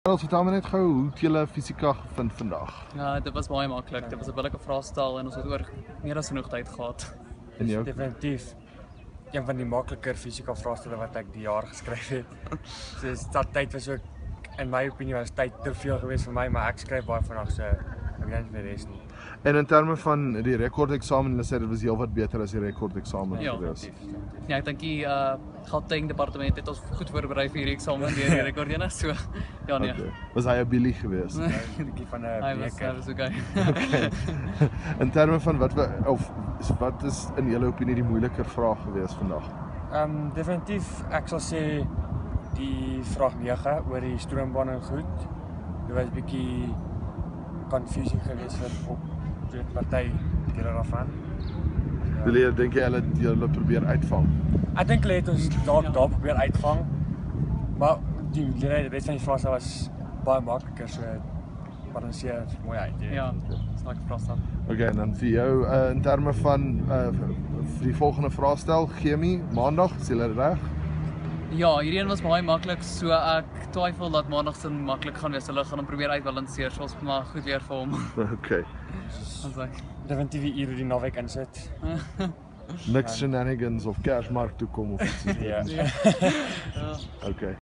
Vertel my net gou, hoe het julle fisika gevind vandag? Ja, dit was baie maklik. Dit was 'n billike vraestel en ons het oor meer as genoeg tyd gehad. En jou? Definitief een van die makliker fisika vraestelle wat ek die jaar geskryf het. So dat tyd was ook in my opinie was tyd te veel geweest vir my, maar ek skryf baie vinnig, so ek weet nie vir die res nie. En in terme van die rekordeksamen, hulle sê dit was heelwat beter as die rekordeksamen Ja, gewees. Ja, ek dink die Gauteng departement het ons goed voorberei vir hierdie eksamen deur die rekord ene. So ja nee. Okay. Was hy 'n billie geweest? 'n bietjie van 'n Hy was beker. okay. In terme van wat is in julle opinie die moeiliker vraag geweest vandag? Definitief ek sal sê die vraag 9 oor die stroombaan en goed. Dit was 'n bietjie confusing geweest vir op weet party dele daarvan. Julle dink jy hulle probeer uitvang? Ek dink hulle het ons daar probeer uitvang. Maar die res van die vrae was baie makliker, so balanseer mooi uit. Ja, sterk vraestel. Okay, en dan vir jou in terme van vir die volgende vraestel, chemie, maandag, is julle reg? Ja, hierdie een was baie maklik, so ek twyfel dat maandag se maklik gaan wees. Hulle gaan hom probeer uitbalanseer, so ons moet maar goed leer vir hom. Okay. Definitief die ure die naweek insit. Niks shenanigans of Kersmark toe kom of iets. Ja. Okay.